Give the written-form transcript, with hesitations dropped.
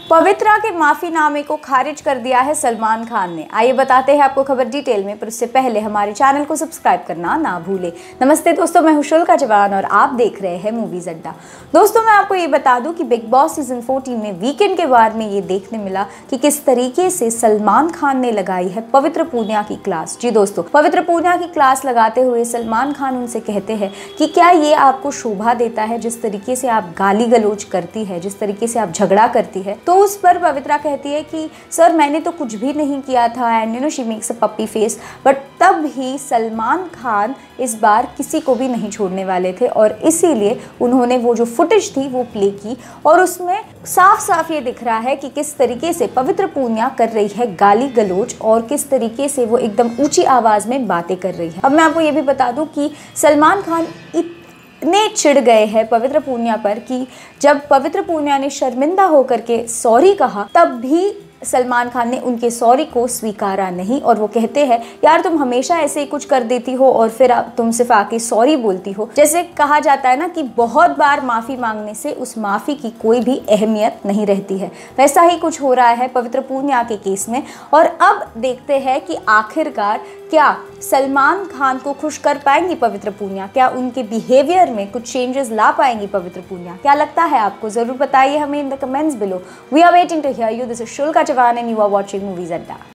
पवित्रा के माफीनामे को खारिज कर दिया है सलमान खान ने। आइए बताते हैं आपको खबर डिटेल में, पर उससे पहले हमारे चैनल को सब्सक्राइब करना ना भूलें। नमस्ते दोस्तों, मैं हूं शुल्का जवान और आप देख रहे हैं मूवीज अड्डा। दोस्तों, मैं आपको ये बता दूं कि बिग बॉस सीजन 14 में वीकेंड के बाद में ये देखने मिला कि किस तरीके से सलमान खान ने लगाई है पवित्र पूनिया की क्लास। जी दोस्तों, पवित्र पूनिया की क्लास लगाते हुए सलमान खान उनसे कहते हैं कि क्या ये आपको शोभा देता है, जिस तरीके से आप गाली गलौज करती है, जिस तरीके से आप झगड़ा करती है। तो उस पर पवित्रा कहती है कि सर मैंने तो कुछ भी नहीं किया था, and she makes a puppy face. But तब भी सलमान खान इस बार किसी को भी नहीं छोड़ने वाले थे और इसीलिए उन्होंने वो जो फुटेज थी वो प्ले की और उसमें साफ साफ ये दिख रहा है कि किस तरीके से पवित्र पूनिया कर रही है गाली गलौज और किस तरीके से वो एकदम ऊंची आवाज में बातें कर रही है। अब मैं आपको ये भी बता दूं कि सलमान खान इतने चिढ़ गए हैं पवित्र पूनिया पर कि जब पवित्र पूनिया ने शर्मिंदा होकर के सॉरी कहा तब भी सलमान खान ने उनके सॉरी को स्वीकारा नहीं और वो कहते हैं यार तुम हमेशा ऐसे ही कुछ कर देती हो और फिर तुम सिर्फ आके सॉरी बोलती हो। जैसे कहा जाता है ना कि बहुत बार माफ़ी मांगने से उस माफ़ी की कोई भी अहमियत नहीं रहती है, वैसा ही कुछ हो रहा है पवित्र पूनिया के केस में। और अब देखते हैं कि आखिरकार क्या सलमान खान को खुश कर पाएंगी पवित्र पूनिया, क्या उनके बिहेवियर में कुछ चेंजेस ला पाएंगी पवित्र पूनिया। क्या लगता है आपको, ज़रूर बताइए हमें in the comments below. We are waiting to hear you. This is Shulka Jawan and you are watching movies अड्डा।